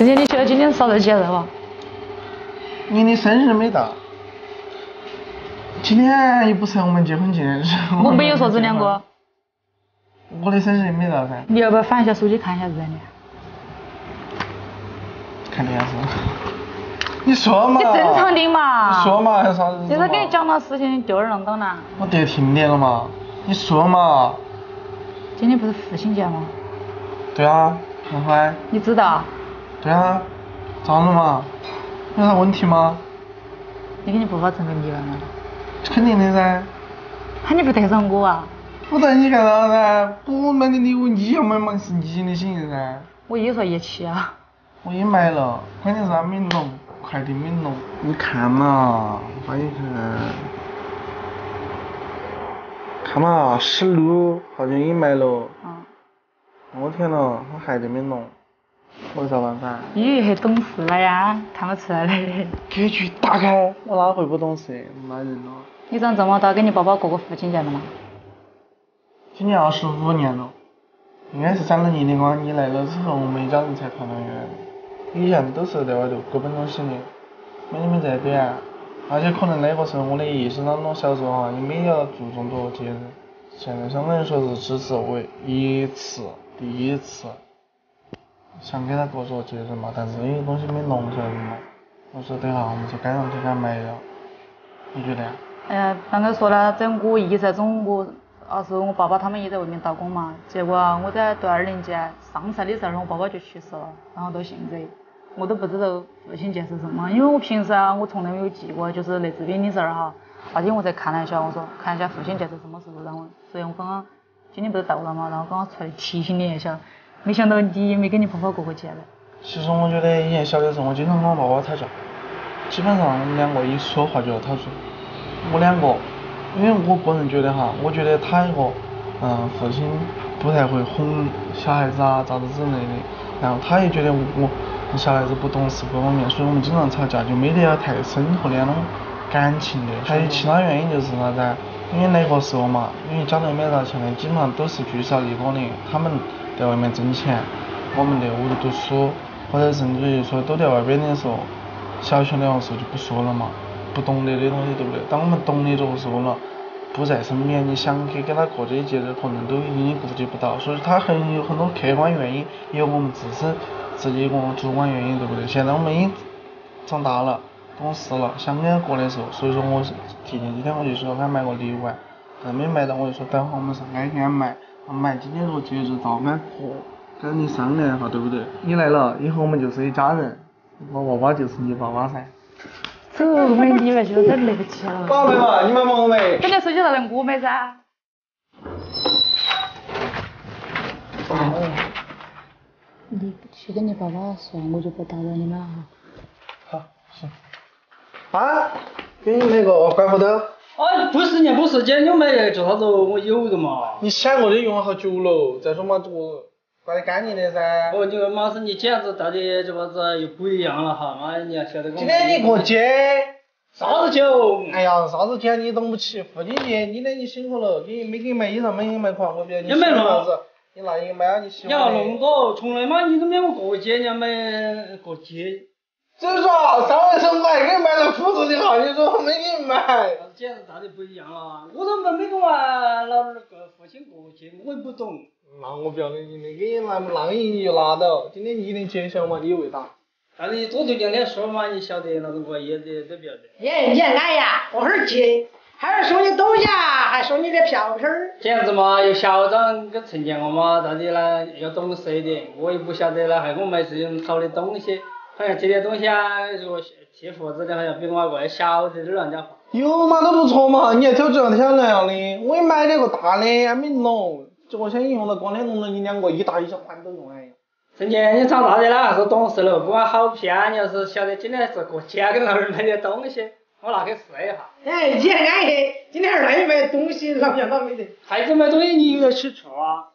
陈姐，你觉得今天烧热气还热吗？ 你的生日没到，今天又不是我们结婚纪念日。 我没有说这两个。 我的生日也没到噻。 你要不要翻一下手机看一下日历？ 看电视。你说嘛？ 你正常点嘛。 你说嘛，还是啥子？ 就是跟你讲嘛事情丢儿弄到哪？ 我得停电了嘛？你说嘛？ 今天不是父亲节吗？ 对啊，很乖。 你知道？ 对啊，咋了嘛？有啥问题吗？ 你跟你爸爸准备礼物吗？ 肯定的噻。 你不带上我啊？ 我带你干啥噻？我买的礼物你要买嘛，是你的心意噻。 我也说1期啊。 我也买了，关键是还没弄，快递没弄。你看嘛，快点看。看嘛，16好像也买了。我天呐，我还得没弄，我有啥办法？ 你很懂事了呀，看不出来嘞。 格局打开，我哪会不懂事？哪人了？ 你长这么大跟你爸爸过过父亲节了吗？ 今年25年了，应该是3个年的话，你来了之后，我们一家人才团团圆圆。以前都是在外头各奔东西的，没你们这点。而且可能那个时候我的意识当中，小时候哈也没有注重多节日，现在相当于说是只是为第一次想给他过个节日嘛，但是有东西没弄出来嘛，我说等下我们就赶上去给他买了，你觉得呀？ 哎呀，刚才说了，在我1岁中我爸爸他们也在外面打工嘛，结果我在读2年级上菜的时候，我爸爸就去世了，然后到现在我都不知道父亲节是什么，因为我平时我从来没有记过，就是那这边的事儿哈。那天我才看了一下，我说看一下父亲节是什么时候，然后所以我刚刚今天不是到了嘛，然后刚刚出来提醒你一下，没想到你也没跟你爸爸过节嘞。 其实我觉得以前小的时候，我经常跟我爸爸吵架，基本上我们两个一说话就要吵架。我两个，因为我个人觉得哈，我觉得他一个父亲不太会哄小孩子啊，咋子之类的，然后他也觉得我小孩子不懂事各方面，所以我们经常吵架，就没得要太深厚的那种感情的。还有其他原因就是啥子？因为那个时候嘛，因为家里没啥钱的，基本上都是聚少离多的，他们在外面挣钱，我们在屋里读书，或者甚至于说都在外边的时候，小学的时候就不说了嘛，不懂得的东西对不对？当我们懂得着说了，不在身边，你想给他过这些节日，可能都已经顾及不到，所以他有很多客观原因，也有我们自己一个主观原因，对不对？现在我们已经长大了，懂事了，想给他过的时候，所以说我提前几天我就说给他买个礼物，但没买到我就说等会我们上街给他买，今天这个节日照俺过，跟你商量一下，对不对？你来了以后我们就是一家人，我爸爸就是你爸爸噻。 走，买礼物就有点来不及了。 宝贝嘛，你买毛没？ 本来手机上的我买噻。你去跟你爸爸说，我就不打扰你们了。 好，行。啊，给你买个刮胡刀。 不是，今天你买做啥子？我有的嘛。 你想我的用了好久了，再说嘛，这个刮得干净的噻。 你问马上你这样子到底这个子又不一样了哈，妈你要晓得。 今天你过节。 啥子酒？ 哎呀，啥子节你懂不起？父亲节，你辛苦了，没给你买衣裳，没给你买款，我不要你。你买啥子？你那一个买你喜欢的。 你要弄个，从来嘛你都没有过节，你要买过节。 所以说上回我还给你买了裤子的哈，你说我没给你买。 简直到底不一样了，我都没跟俺老儿父亲过节，我也不懂。 那我不要你的，给你那你就拿到，今天你的节晓嘛，你有味道。 但是你多对两天说嘛，你晓得那种个也得不要得。 你哎呀，过会儿节，还是收你东西啊，还收你的票根儿。 这样子嘛，有校长跟陈建我嘛，到底呢要懂事一点，我也不晓得了，还给我买这种好的东西，好像这些东西如果贴盒子的，好像比我还小的人家。 有嘛都不错嘛，你还挑这样挑那样的，我也买了个大的，还没弄，结果现在用了光天弄了你两个一大一小管都用哎。 陈姐，你长大的了还是懂事了，不管好屁啊！你要是晓得今天是过节，给老人买点东西，我拿去试一下。 你看今天儿让你买东西，让不让没得？ 孩子买东西你有点吃醋啊。